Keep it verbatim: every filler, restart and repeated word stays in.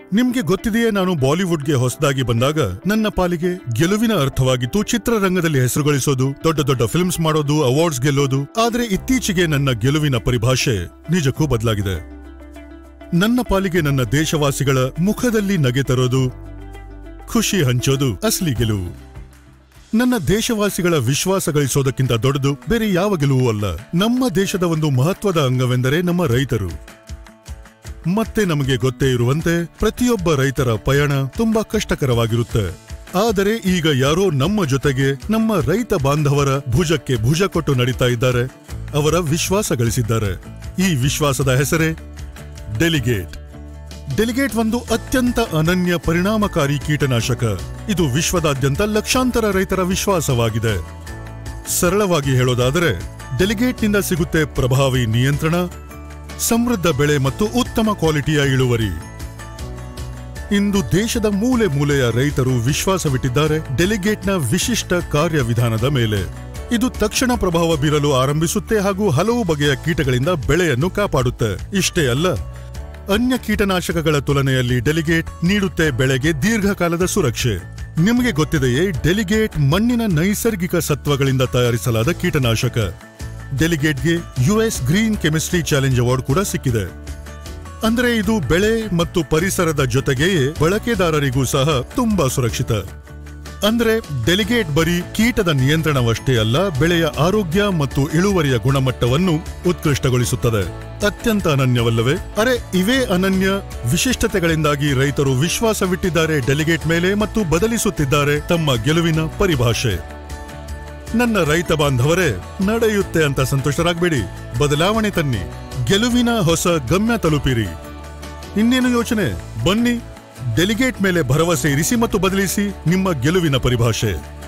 ನಿಮ್ಗೆ ಗೊತ್ತಿದೆಯೇ, ನಾನು ಬಾಲಿವುಡ್ಗೆ ಹೊಸದಾಗಿ ಬಂದಾಗ ನನ್ನ ಪಾಲಿಗೆ ಗೆಲುವಿನ ಅರ್ಥವಾಗಿತ್ತು ಚಿತ್ರರಂಗದಲ್ಲಿ ಹೆಸರು ಗಳಿಸೋದು, ದೊಡ್ಡ ದೊಡ್ಡ ಫಿಲ್ಮ್ಸ್ ಮಾಡೋದು, ಅವಾರ್ಡ್ಸ್ ಗೆಲ್ಲೋದು. ಆದ್ರೆ ಇತ್ತೀಚೆಗೆ ನನ್ನ ಗೆಲುವಿನ ಪರಿಭಾಷೆ ನಿಜಕ್ಕೂ ಬದಲಾಗಿದೆ. ನನ್ನ ಪಾಲಿಗೆ ನನ್ನ ದೇಶವಾಸಿಗಳ ಮುಖದಲ್ಲಿ ನಗೆ ತರೋದು, ಖುಷಿ ಹಂಚೋದು ಅಸಲಿ ಗೆಲುವು. ನನ್ನ ದೇಶವಾಸಿಗಳ ವಿಶ್ವಾಸ ಗಳಿಸೋದಕ್ಕಿಂತ ದೊಡ್ಡದು ಬೇರೆ ಯಾವ ಗೆಲುವು ಅಲ್ಲ. ನಮ್ಮ ದೇಶದ ಒಂದು ಮಹತ್ವದ ಅಂಗವೆಂದರೆ ನಮ್ಮ ರೈತರು. ಮತ್ತೆ ನಮಗೆ ಗೊತ್ತೇ ಇರುವಂತೆ ಪ್ರತಿಯೊಬ್ಬ ರೈತರ ಪಯಣ ತುಂಬಾ ಕಷ್ಟಕರವಾಗಿರುತ್ತೆ. ಆದರೆ ಈಗ ಯಾರೋ ನಮ್ಮ ಜೊತೆಗೆ ನಮ್ಮ ರೈತ ಬಾಂಧವರ ಭುಜಕ್ಕೆ ಭುಜ ಕೊಟ್ಟು ನಡೀತಾ ಇದ್ದಾರೆ, ಅವರ ವಿಶ್ವಾಸ ಗಳಿಸಿದ್ದಾರೆ. ಈ ವಿಶ್ವಾಸದ ಹೆಸರೇ ಡೆಲಿಗೇಟ್. ಡೆಲಿಗೇಟ್ ಒಂದು ಅತ್ಯಂತ ಅನನ್ಯ ಪರಿಣಾಮಕಾರಿ ಕೀಟನಾಶಕ. ಇದು ವಿಶ್ವದಾದ್ಯಂತ ಲಕ್ಷಾಂತರ ರೈತರ ವಿಶ್ವಾಸವಾಗಿದೆ. ಸರಳವಾಗಿ ಹೇಳೋದಾದರೆ, ಡೆಲಿಗೇಟ್ನಿಂದ ಸಿಗುತ್ತೆ ಪ್ರಭಾವಿ ನಿಯಂತ್ರಣ, ಸಮೃದ್ಧ ಬೆಳೆ ಮತ್ತು ಉತ್ತಮ ಕ್ವಾಲಿಟಿಯ ಇಳುವರಿ. ಇಂದು ದೇಶದ ಮೂಲೆ ಮೂಲೆಯ ರೈತರು ವಿಶ್ವಾಸವಿಟ್ಟಿದ್ದಾರೆ ಡೆಲಿಗೇಟ್ನ ವಿಶಿಷ್ಟ ಕಾರ್ಯವಿಧಾನದ ಮೇಲೆ. ಇದು ತಕ್ಷಣ ಪ್ರಭಾವ ಬೀರಲು ಆರಂಭಿಸುತ್ತೆ ಹಾಗೂ ಹಲವು ಬಗೆಯ ಕೀಟಗಳಿಂದ ಬೆಳೆಯನ್ನು ಕಾಪಾಡುತ್ತೆ. ಇಷ್ಟೇ ಅಲ್ಲ, ಅನ್ಯ ಕೀಟನಾಶಕಗಳ ತುಲನೆಯಲ್ಲಿ ಡೆಲಿಗೇಟ್ ನೀಡುತ್ತೆ ಬೆಳೆಗೆ ದೀರ್ಘಕಾಲದ ಸುರಕ್ಷೆ. ನಿಮಗೆ ಗೊತ್ತಿದೆಯೇ, ಡೆಲಿಗೇಟ್ ಮಣ್ಣಿನ ನೈಸರ್ಗಿಕ ಸತ್ವಗಳಿಂದ ತಯಾರಿಸಲಾದ ಕೀಟನಾಶಕ. ಡೆಲಿಗೇಟ್ಗೆ US green chemistry challenge award ಕೂಡ ಸಿಕ್ಕಿದೆ. ಅಂದ್ರೆ ಇದು ಬೆಳೆ ಮತ್ತು ಪರಿಸರದ ಜೊತೆಗೆಯೇ ಬಳಕೆದಾರರಿಗೂ ಸಹ ತುಂಬಾ ಸುರಕ್ಷಿತ. ಅಂದ್ರೆ ಡೆಲಿಗೇಟ್ ಬರೀ ಕೀಟದ ನಿಯಂತ್ರಣವಷ್ಟೇ ಅಲ್ಲ, ಬೆಳೆಯ ಆರೋಗ್ಯ ಮತ್ತು ಇಳುವರಿಯ ಗುಣಮಟ್ಟವನ್ನು ಉತ್ಕೃಷ್ಟಗೊಳಿಸುತ್ತದೆ. ಅತ್ಯಂತ ಅನನ್ಯವಲ್ಲವೇ? ಅರೆ, ಇವೇ ಅನನ್ಯ ವಿಶಿಷ್ಟತೆಗಳಿಂದಾಗಿ ರೈತರು ವಿಶ್ವಾಸವಿಟ್ಟಿದ್ದಾರೆ ಡೆಲಿಗೇಟ್ ಮೇಲೆ ಮತ್ತು ಬದಲಿಸುತ್ತಿದ್ದಾರೆ ತಮ್ಮ ಗೆಲುವಿನ ಪರಿಭಾಷೆ. ನನ್ನ ರೈತ ಬಾಂಧವರೇ, ನಡೆಯುತ್ತೆ ಅಂತ ಸಂತೋಷರಾಗಬೇಡಿ, ಬದಲಾವಣೆ ತನ್ನಿ, ಗೆಲುವಿನ ಹೊಸ ಗಮ್ಯ ತಲುಪಿರಿ. ಇನ್ನೇನು ಯೋಚನೆ? ಬನ್ನಿ, ಡೆಲಿಗೇಟ್ ಮೇಲೆ ಭರವಸೆ ಇರಿಸಿ ಮತ್ತು ಬದಲಿಸಿ ನಿಮ್ಮ ಗೆಲುವಿನ ಪರಿಭಾಷೆ.